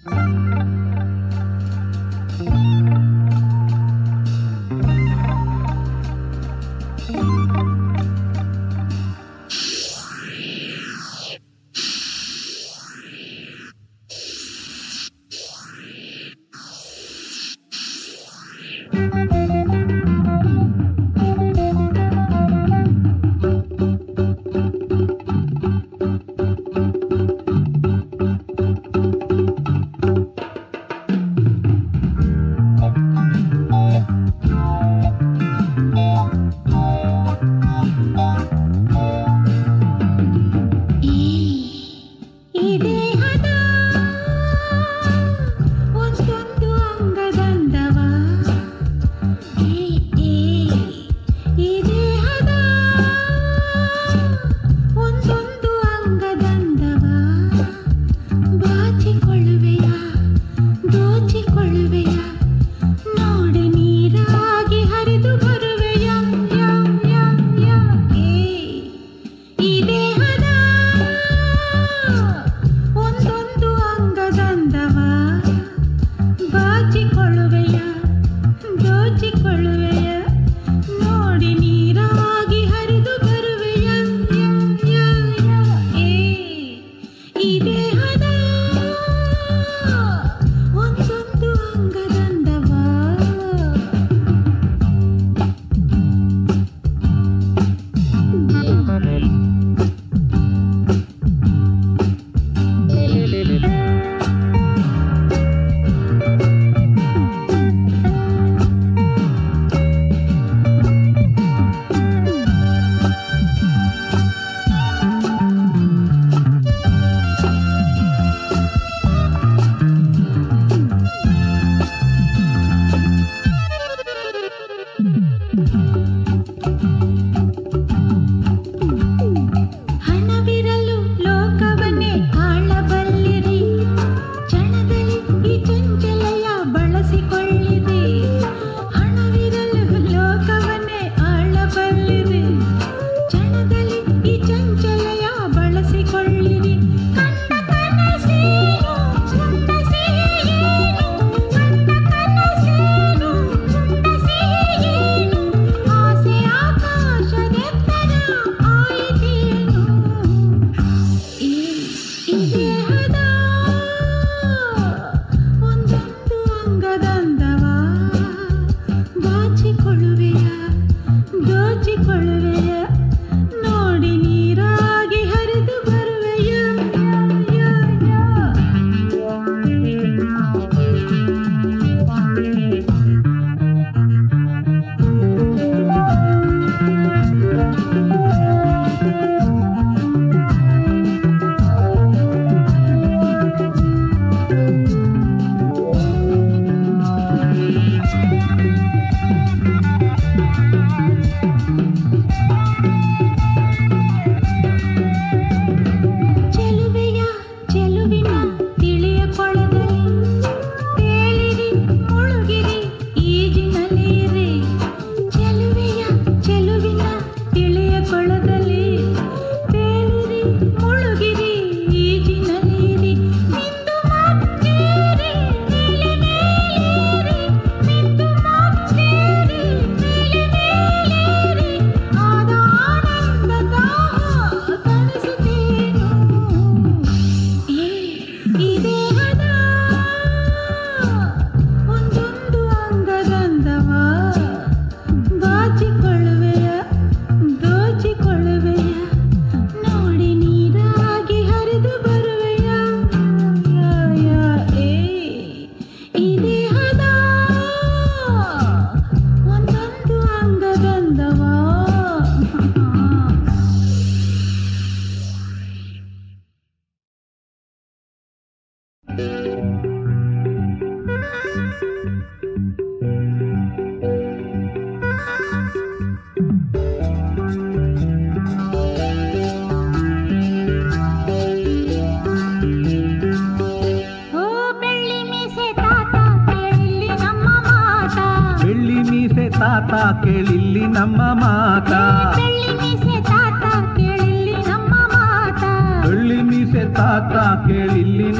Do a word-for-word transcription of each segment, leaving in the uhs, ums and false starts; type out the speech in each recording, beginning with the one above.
ತಾತ ಕೇಳಿಲ್ಲಿ ನಮ್ಮ ಮಾತ, ಬೆಳ್ಳಿ ಮೀಸೆ ತಾತ ಕೇಳಿಲ್ಲಿ ನಮ್ಮ ಮಾತ, ಬೆಳ್ಳಿ ಮೀಸೆ ತಾತ ಕೇಳಿಲ್ಲಿ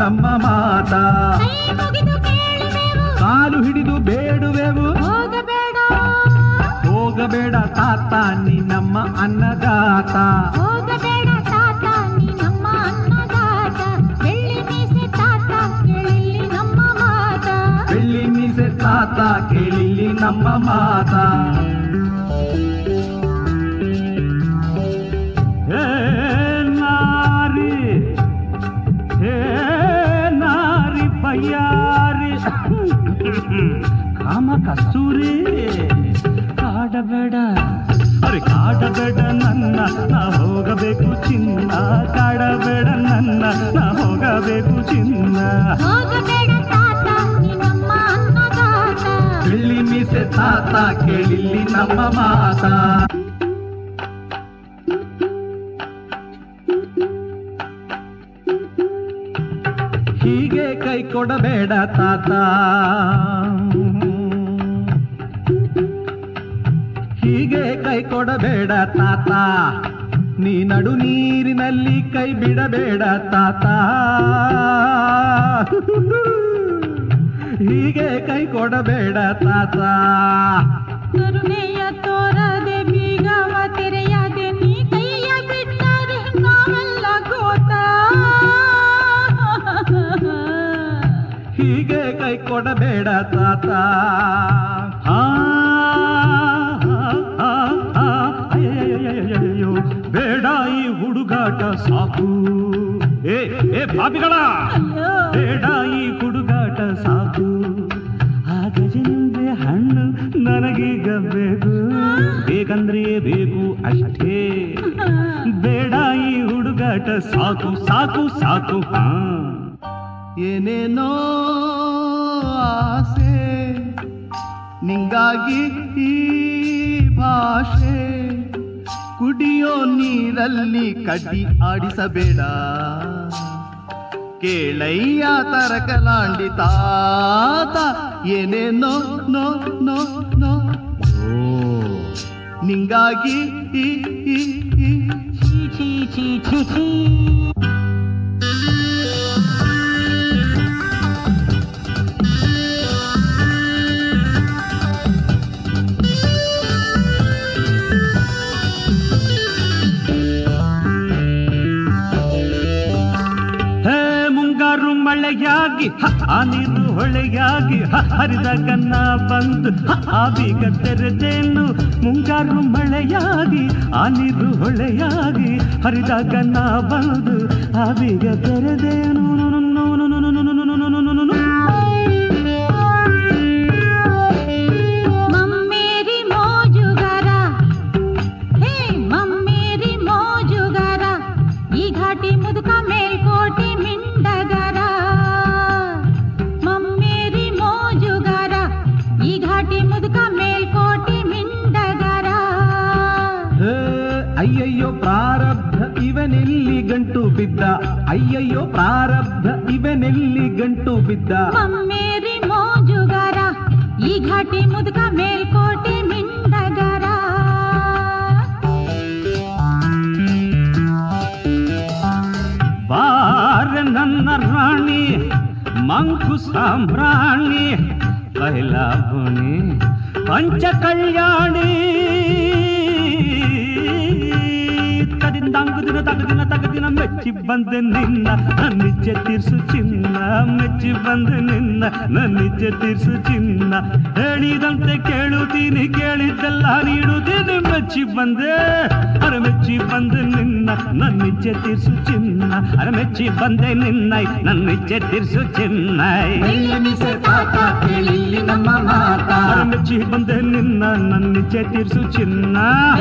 ನಮ್ಮ ಮಾತ. ಕಾಲು ಹಿಡಿದು ಬೇಡುವೆವು ಹೋಗಬೇಡ ಹೋಗಬೇಡ ತಾತ ನೀ ನಮ್ಮ ಅನ್ನದಾತ. ಹೋಗಬೇಡ ತಾತ ನೀ ನಮ್ಮ ಅನ್ನದಾತ. ಬೆಳ್ಳಿ ಮೀಸೆ ತಾತ ಕೇಳಿಲ್ಲಿ ನಮ್ಮ ಮಾತ. ಬೆಳ್ಳಿ ಮೀಸೆ ತಾತ ಕೇಳಿಲ್ಲಿ ನಮ್ಮ ಮಾತ. ಹೇ ನಾರಿ ಹೇ ನಾರಿ ಬಯ್ಯಾರಿ ಕಾಮ ಕಸ್ತೂರಿ ಕಾಡಬೇಡ ಅರೆ ಕಾಡಬೇಡ ನನ್ನ ನಾ ಹೋಗಬೇಕು ಚಿನ್ನ. ಕಾಡಬೇಡ ನನ್ನ ನಾ ಹೋಗಬೇಕು ಚಿನ್ನ. ಹೋಗಬೇಡ ತಾತ ನೀ ನಮ್ಮ ಅನ್ನದಾತ. ಬೆಳ್ಳಿ ಮೀಸೆ ತಾತ ಕೇಳಿಲ್ಲಿ ನಮ್ಮ ಮಾತ. ಹೀಗೆ ಕೈ ಕೊಡಬೇಡ ತಾತ ಹೀಗೆ ಕೈ ಕೊಡಬೇಡ ತಾತ. ನೀ ನಡು ನೀರಿನಲ್ಲಿ ಕೈ ಬಿಡಬೇಡ ತಾತ. ಹೀಗೆ ಕೈ ಕೊಡಬೇಡ ತಾತ. ಕರುಣೆಯ ತೋರದೆ ಬೀಗವ ತೆರೆಯದೆ ನೀ ಕೈಯ ಬಿಟ್ಟರೆ ನಾವೆಲ್ಲ ಗೋತ. ಹೀಗೆ ಕೈ ಕೊಡಬೇಡ ತಾತ. ಅಯ್ಯಯ್ಯೋ ಬೇಡ ಈ ಹುಡುಗಾಟ ಸಾಕು. ಏ ಏ ಬಾಬಿಗಳ ಬೇಡ ಈ ಹುಡುಗಾಟ ಸಾಕು. ಆ ಗಜನಿಂಬೆ ಹಣ್ಣು ನನಗೀಗ ಬೇಕು. ಬೇಕಂದ್ರೆ ಬೇಕು ಅಷ್ಟೇ. ಬೇಡ ಈ ಹುಡುಗಾಟ ಸಾಕು ಸಾಕು ಸಾಕು. ಹಾ ಏನೇನೋ ಆಸೆ ನಿಂಗಾಗಿ ಈ ಭಾಷೆ. ಕುಡಿಯೋ ನೀರಲ್ಲಿ ಕಡ್ಡಿ ಆಡಿಸಬೇಡ. ಕೇಳಯ್ಯ ತರಕಲಾಂಡಿ ತಾತ ಏನೇನೋ ನೋ ನೋ ನೋ ನಿಂಗಾಗಿ ಈ ಈ ಈ ಛೀ ಛೀ ಛೀ ಛೀ ಛೀ. ಮಳೆಯಾಗಿ ಆ ನೀರು ಹೊಳೆಯಾಗಿ ಹರಿದ ಕನ್ನ ಬಂದು ಆ ಬೀಗ ತೆರೆದೇನು. ಮುಂಗಾರು ಮಳೆಯಾಗಿ ಆ ನೀರು ಹೊಳೆಯಾಗಿ ಹರಿದ ಕನ್ನ ಬಂದು ಆ ಬೀಗ ತೆರೆದೇನು. ಮಮ್ಮೇರಿ ಮೋಜುಗಾರ ಹೇ ಮಮ್ಮೇರಿ ಮೋಜುಗಾರ. ಈ ಘಾಟಿ ಮುದುಕ ಮೇಲ್ಕೋಟೆ ಮಿಂಡಗಾರ. ಮಮ್ಮೇರಿ ಮೋಜುಗಾರ ಈ ಘಾಟಿ ಮುದುಕ ಮೇಲ್ಕೋಟೆ ಮಿಂಡಗಾರ. ಅಯ್ಯಯ್ಯೋ ಪ್ರಾರಬ್ಧ ಇವನೆಲ್ಲಿ ಗಂಟು ಬಿದ್ದ. ಅಯ್ಯಯ್ಯೋ ಪ್ರಾರಬ್ಧ ಇವನೆಲ್ಲಿ ಗಂಟು ಬಿದ್ದ. ಮಮ್ಮೇರಿ ಮೋಜುಗಾರ ಈ ಘಾಟಿ ಮುದುಕ ಮೇಲ್ಕೋಟೆ ಮಿಂಡಗಾರ. ಬಾರ ನನ್ನ ರಾಣಿ ಮಂಕು ಸಾಂಬ್ರಾಣಿ ಕೈಲಾಭುನಿ ಪಂಚ ಕಲ್ಯಾಣಿ. ತದಿಂದಾಂಗು ದಿನ ತಗದಿನ ತಗದಿನ ಮೆಚ್ಚಿ ಬಂದೆ ನಿನ್ನ ನನ್ನಿಚ್ಚೆ ತೀರ್ಸು ಚಿನ್ನ. ಮೆಚ್ಚಿ ಬಂದೆ ನಿನ್ನ ನನ್ನಿಚ್ಚೆ ತೀರ್ಸು ಚಿನ್ನ. ಹೇಳಿದಂತೆ ಕೇಳುತ್ತೀನಿ ಕೇಳಿದ್ದೆಲ್ಲ ನೀಡುತ್ತೀನಿ. ಮೆಚ್ಚಿ ಬಂದೆ ಅರೆ ಮೆಚ್ಚಿ ಬಂದೆ ನಿನ್ನ ನನ್ನಿಚ್ಚೆ ತೀರ್ಸು ಚಿನ್ನ. ಅರೆ ಮೆಚ್ಚಿ ಬಂದೆ ನಿನ್ನ ನನ್ನಿಚ್ಚೆ ತೀರ್ಸು ಚಿನ್ನ. ನಮ್ಮ ಮಾತ. ಅರೆ ಮೆಚ್ಚಿ ಬಂದೆ ನಿನ್ನ ನನ್ನಿಚ್ಚೆ ತೀರ್ಸು ಚಿನ್ನ.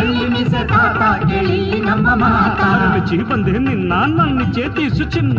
ನಮ್ಮ ಮಾತ. ಅರೆ ಮೆಚ್ಚಿ ಬಂದೆ ನಿನ್ನ ನನ್ನಿಚ್ಚೆ ತೀರ್ಸು ಚಿನ್ನ.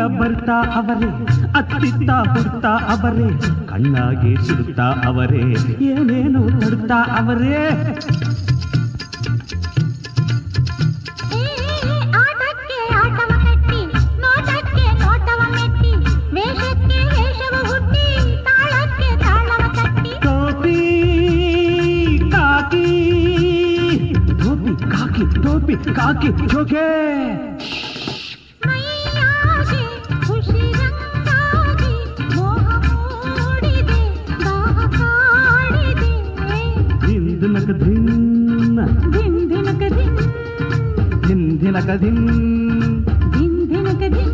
ಬರ್ತಾ ಅವರೇ, ಅತ್ತಿತ್ತ ಹುಡ್ತಾ ಅವರೇ, ಕಣ್ಣಾಗೆ ಸುಡ್ತಾ ಅವರೇ, ಏನೇನು ತಡ್ತಾ ಅವರೇ. ಆಟಕ್ಕೆ ಆಟವ ಕಟ್ಟಿ, ನೋಟಕ್ಕೆ ನೋಟವ ಮೆಟ್ಟಿ, ವೇಷಕ್ಕೆ ವೇಷವ ಹುಟ್ಟಿ, ತಾಳಕ್ಕೆ ತಾಳವ ತಟ್ಟಿ. ಟೋಪಿ ಕಾಕಿ ಟೋಪಿ ಕಾಕಿ ಟೋಪಿ ಕಾಕಿ ಜೋಕೆ. ಮೈಯಾಗೆ ಖುಷಿ ರಂಗಾಗಿ ಮೋಹ ಮೂಡಿದೆ, ದಾಹ ಕಾಡಿದೆ. ದಿಂದಿನಕ ಧಿನ್ನ ದಿಂದಿನಕ ದಿನ್, ದಿಂದಿನಕ ಧಿನ್ ದಿಂದಿನಕ ದಿನ್.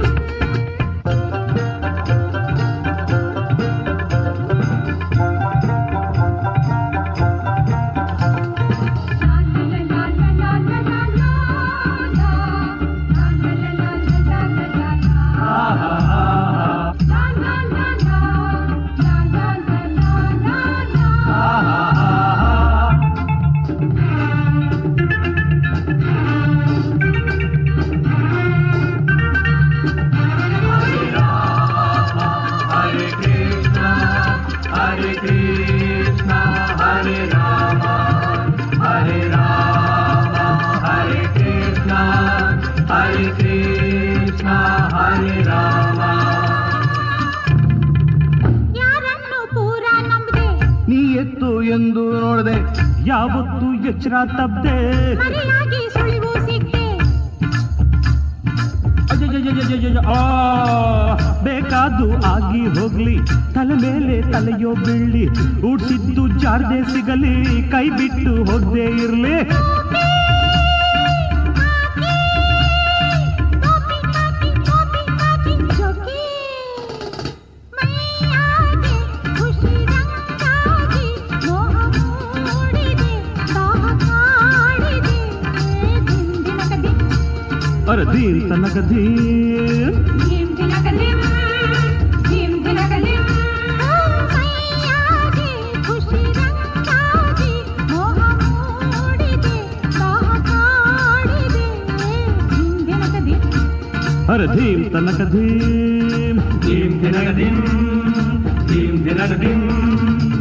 ಯಾರನ್ನು ಪೂರ ನಂಬದೆ, ನೀ ಎತ್ತು ಎಂದು ನೋಡದೆ, ಯಾವತ್ತು ಎಚ್ಚರ ತಪ್ಪದೆ, ಮರೆಯಾಗಿ ಸುಳಿವು ಸಿಕ್ತೆ. ಅಜಜಜಜಜಜ, ಆ, ಬೇಕಾದ್ದು ಆಗಿ ಹೋಗ್ಲಿ, ತಲೆ ಮೇಲೆ ತಲೆಯೋ ಬೀಳ್ಲಿ, ಊಟಿದ್ದು ಜಾರ್ದೆ ಸಿಗಲಿ, ಕೈ ಬಿಟ್ಟು ಹೋಗದೆ ಇರ್ಲಿ. ಟೋಪಿ ಕಾಕಿ, ಟೋಪಿ ಕಾಕಿ ಜೋಕಿ. ಮೈಯಾಗೆ ಖುಷಿ ರಂಗಾಗಿ ಮೋಹ ಮೂಡಿದೆ, ದಾಹ ಕಾಡಿದೆ. ದಿಂದಿನಕ ದಿನ್, ಅರ ದೀನ್ ತನಕ ದೀನ್ ದಿಂದಿನಕ ದಿನ್, ದಿಂದಿನಕ ದಿನ್. ಮೈಯಾಗೆ ಖುಷಿ ರಂಗಾಗಿ ಮೋಹ ಮೂಡಿದೆ, ದಾಹ ಕಾಡಿದೆ. ದಿಂದಿನಕ ದಿನ್. ಅರ ಧೀಮ್ ತನಕ ಧೀಮ್ ಧೀಮ್ ದಿನಕ ಧೀಮ್ ಧೀಮ್ ದಿನಕ ಧೀಮ್